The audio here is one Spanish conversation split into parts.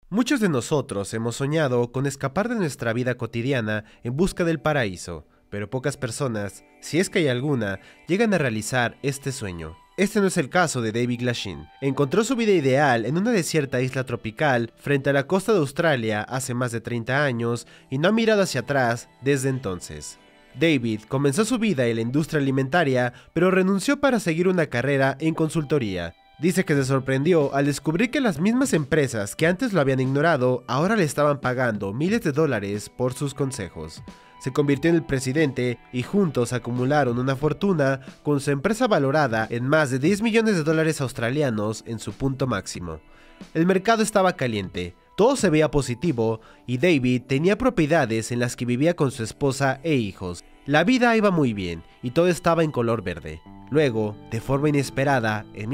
Muchos de nosotros hemos soñado con escapar de nuestra vida cotidiana en busca del paraíso, pero pocas personas, si es que hay alguna, llegan a realizar este sueño. Este no es el caso de David Glasheen. Encontró su vida ideal en una desierta isla tropical frente a la costa de Australia hace más de 30 años y no ha mirado hacia atrás desde entonces. David comenzó su vida en la industria alimentaria, pero renunció para seguir una carrera en consultoría. Dice que se sorprendió al descubrir que las mismas empresas que antes lo habían ignorado ahora le estaban pagando miles de dólares por sus consejos. Se convirtió en el presidente y juntos acumularon una fortuna con su empresa valorada en más de 10 millones de dólares australianos en su punto máximo. El mercado estaba caliente, todo se veía positivo y David tenía propiedades en las que vivía con su esposa e hijos. La vida iba muy bien y todo estaba en color verde. Luego, de forma inesperada, en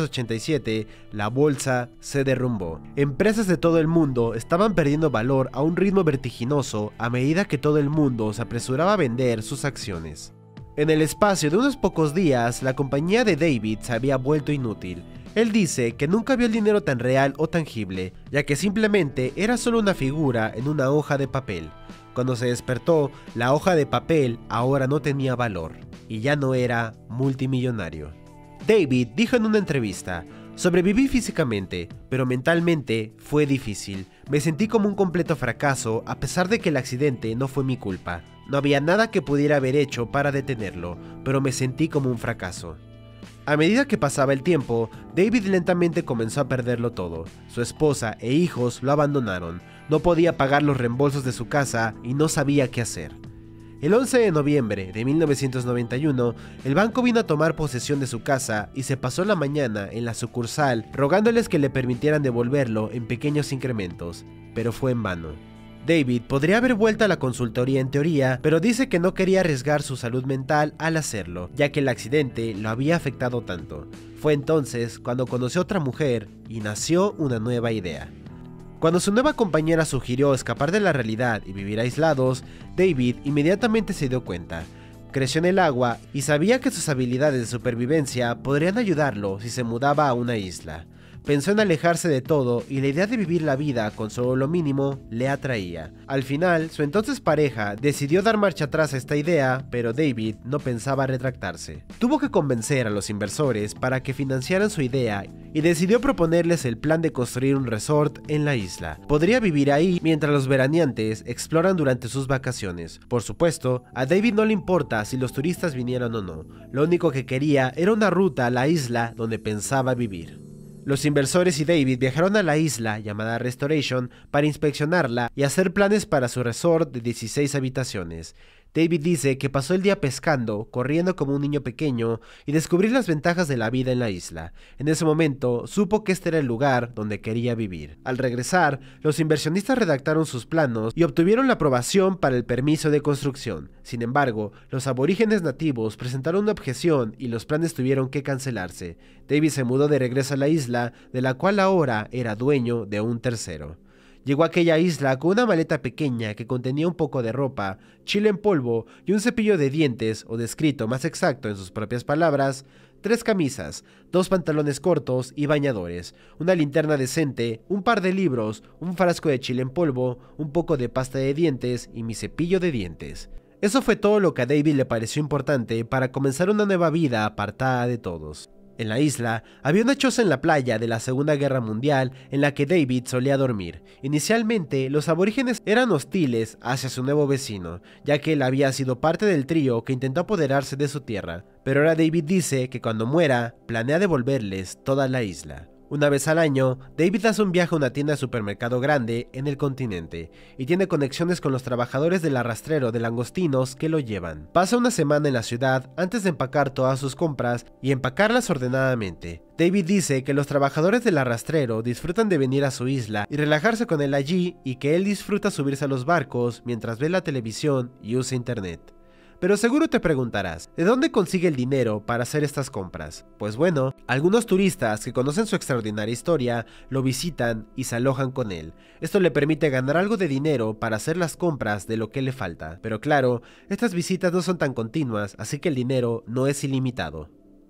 1987, la bolsa se derrumbó. Empresas de todo el mundo estaban perdiendo valor a un ritmo vertiginoso a medida que todo el mundo se apresuraba a vender sus acciones. En el espacio de unos pocos días, la compañía de David se había vuelto inútil. Él dice que nunca vio el dinero tan real o tangible, ya que simplemente era solo una figura en una hoja de papel. Cuando se despertó, la hoja de papel ahora no tenía valor, y ya no era multimillonario. David dijo en una entrevista: "Sobreviví físicamente, pero mentalmente fue difícil. Me sentí como un completo fracaso a pesar de que el accidente no fue mi culpa. No había nada que pudiera haber hecho para detenerlo, pero me sentí como un fracaso". A medida que pasaba el tiempo, David lentamente comenzó a perderlo todo. Su esposa e hijos lo abandonaron, no podía pagar los reembolsos de su casa y no sabía qué hacer. El 11 de noviembre de 1991, el banco vino a tomar posesión de su casa y se pasó la mañana en la sucursal rogándoles que le permitieran devolverlo en pequeños incrementos, pero fue en vano. David podría haber vuelto a la consultoría en teoría, pero dice que no quería arriesgar su salud mental al hacerlo, ya que el accidente lo había afectado tanto. Fue entonces cuando conoció a otra mujer y nació una nueva idea. Cuando su nueva compañera sugirió escapar de la realidad y vivir aislados, David inmediatamente se dio cuenta. Creció en el agua y sabía que sus habilidades de supervivencia podrían ayudarlo si se mudaba a una isla. Pensó en alejarse de todo y la idea de vivir la vida con solo lo mínimo le atraía. Al final, su entonces pareja decidió dar marcha atrás a esta idea, pero David no pensaba retractarse. Tuvo que convencer a los inversores para que financiaran su idea y decidió proponerles el plan de construir un resort en la isla. Podría vivir ahí mientras los veraneantes exploran durante sus vacaciones. Por supuesto, a David no le importa si los turistas vinieran o no. Lo único que quería era una ruta a la isla donde pensaba vivir. Los inversores y David viajaron a la isla llamada Restoration para inspeccionarla y hacer planes para su resort de 16 habitaciones. David dice que pasó el día pescando, corriendo como un niño pequeño y descubrir las ventajas de la vida en la isla. En ese momento, supo que este era el lugar donde quería vivir. Al regresar, los inversionistas redactaron sus planos y obtuvieron la aprobación para el permiso de construcción. Sin embargo, los aborígenes nativos presentaron una objeción y los planes tuvieron que cancelarse. David se mudó de regreso a la isla, de la cual ahora era dueño de un tercero. Llegó a aquella isla con una maleta pequeña que contenía un poco de ropa, chile en polvo y un cepillo de dientes, o descrito más exacto en sus propias palabras, 3 camisas, 2 pantalones cortos y bañadores, una linterna decente, un par de libros, un frasco de chile en polvo, un poco de pasta de dientes y mi cepillo de dientes. Eso fue todo lo que a David le pareció importante para comenzar una nueva vida apartada de todos. En la isla, había una choza en la playa de la Segunda Guerra Mundial en la que David solía dormir. Inicialmente, los aborígenes eran hostiles hacia su nuevo vecino, ya que él había sido parte del trío que intentó apoderarse de su tierra. Pero ahora David dice que cuando muera, planea devolverles toda la isla. Una vez al año, David hace un viaje a una tienda de supermercado grande en el continente y tiene conexiones con los trabajadores del arrastrero de langostinos que lo llevan. Pasa una semana en la ciudad antes de empacar todas sus compras y empacarlas ordenadamente. David dice que los trabajadores del arrastrero disfrutan de venir a su isla y relajarse con él allí y que él disfruta subirse a los barcos mientras ve la televisión y usa internet. Pero seguro te preguntarás, ¿de dónde consigue el dinero para hacer estas compras? Pues bueno, algunos turistas que conocen su extraordinaria historia lo visitan y se alojan con él. Esto le permite ganar algo de dinero para hacer las compras de lo que le falta. Pero claro, estas visitas no son tan continuas, así que el dinero no es ilimitado.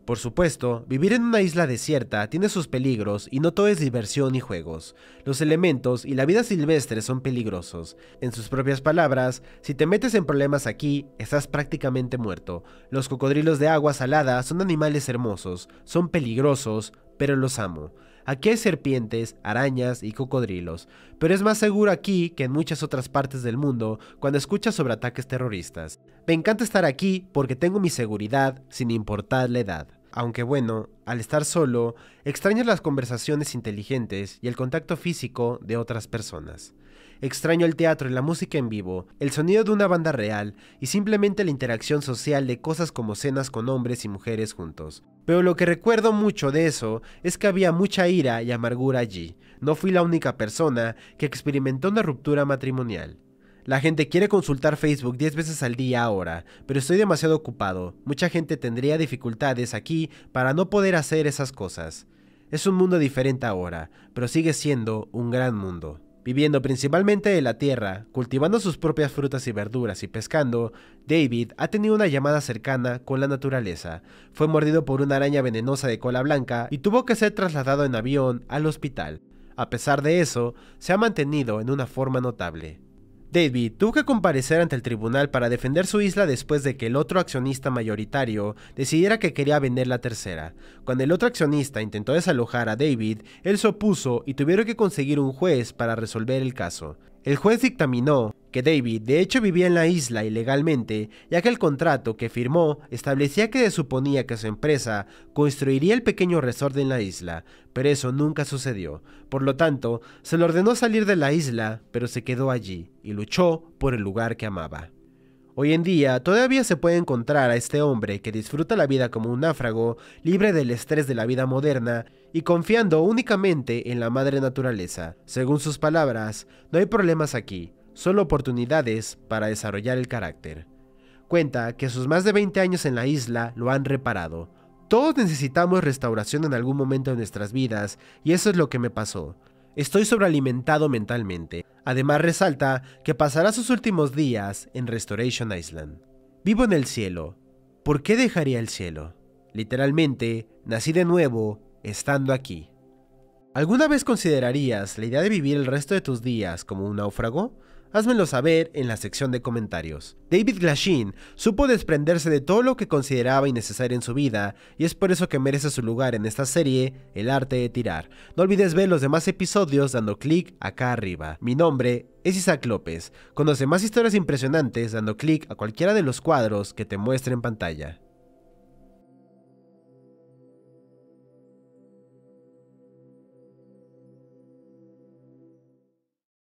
Por supuesto, vivir en una isla desierta tiene sus peligros y no todo es diversión y juegos. Los elementos y la vida silvestre son peligrosos. En sus propias palabras, si te metes en problemas aquí, estás prácticamente muerto. Los cocodrilos de agua salada son animales hermosos, son peligrosos, pero los amo. Aquí hay serpientes, arañas y cocodrilos, pero es más seguro aquí que en muchas otras partes del mundo cuando escuchas sobre ataques terroristas. Me encanta estar aquí porque tengo mi seguridad sin importar la edad. Aunque bueno, al estar solo, extraño las conversaciones inteligentes y el contacto físico de otras personas. Extraño el teatro y la música en vivo, el sonido de una banda real y simplemente la interacción social de cosas como cenas con hombres y mujeres juntos. Pero lo que recuerdo mucho de eso es que había mucha ira y amargura allí. No fui la única persona que experimentó una ruptura matrimonial. La gente quiere consultar Facebook 10 veces al día ahora, pero estoy demasiado ocupado. Mucha gente tendría dificultades aquí para no poder hacer esas cosas. Es un mundo diferente ahora, pero sigue siendo un gran mundo. Viviendo principalmente de la tierra, cultivando sus propias frutas y verduras y pescando, David ha tenido una llamada cercana con la naturaleza. Fue mordido por una araña venenosa de cola blanca y tuvo que ser trasladado en avión al hospital. A pesar de eso, se ha mantenido en una forma notable. David tuvo que comparecer ante el tribunal para defender su isla después de que el otro accionista mayoritario decidiera que quería vender la tercera. Cuando el otro accionista intentó desalojar a David, él se opuso y tuvieron que conseguir un juez para resolver el caso. El juez dictaminó que David de hecho vivía en la isla ilegalmente, ya que el contrato que firmó establecía que se suponía que su empresa construiría el pequeño resort en la isla, pero eso nunca sucedió. Por lo tanto, se le ordenó salir de la isla, pero se quedó allí y luchó por el lugar que amaba. Hoy en día todavía se puede encontrar a este hombre que disfruta la vida como un náufrago, libre del estrés de la vida moderna y confiando únicamente en la madre naturaleza. Según sus palabras, no hay problemas aquí, solo oportunidades para desarrollar el carácter. Cuenta que sus más de 20 años en la isla lo han reparado. Todos necesitamos restauración en algún momento de nuestras vidas y eso es lo que me pasó. Estoy sobrealimentado mentalmente. Además resalta que pasará sus últimos días en Restoration Island. Vivo en el cielo. ¿Por qué dejaría el cielo? Literalmente, nací de nuevo, estando aquí. ¿Alguna vez considerarías la idea de vivir el resto de tus días como un náufrago? Házmelo saber en la sección de comentarios. David Glasheen supo desprenderse de todo lo que consideraba innecesario en su vida y es por eso que merece su lugar en esta serie, El arte de tirar. No olvides ver los demás episodios dando clic acá arriba. Mi nombre es Isaac López. Conoce más historias impresionantes dando clic a cualquiera de los cuadros que te muestre en pantalla.